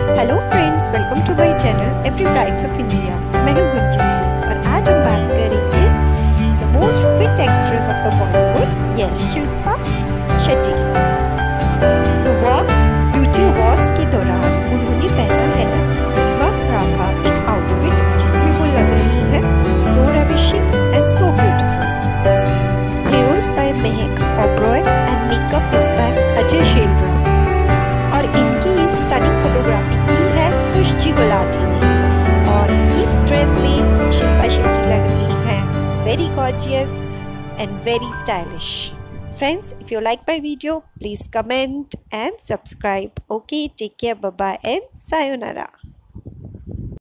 Hello friends, welcome to my channel every brides of India. मैं हूं गुंजन सिंह और आज हम बात करेंगे the most fit actress of the Bollywood, yes, Shilpa Shetty की। तो वॉग ब्यूटी अवार्ड्स के दौरान उन्होंने पहना है रीमाक्रा का एक आउटफिट जिसमें वो लग रही है so ravishing and so beautiful. Hairs by Mahek Oberoi and makeup is by Ajay Shelra. और इनकी इस स्टनिंग फोटोग्राफी की है खुशी गुलाटी ने। और इस ड्रेस में शिल्पा शेट्टी लग रही है very gorgeous and very stylish. Friends, if you like my video, please comment and subscribe. Okay, take care, bye bye and sayonara.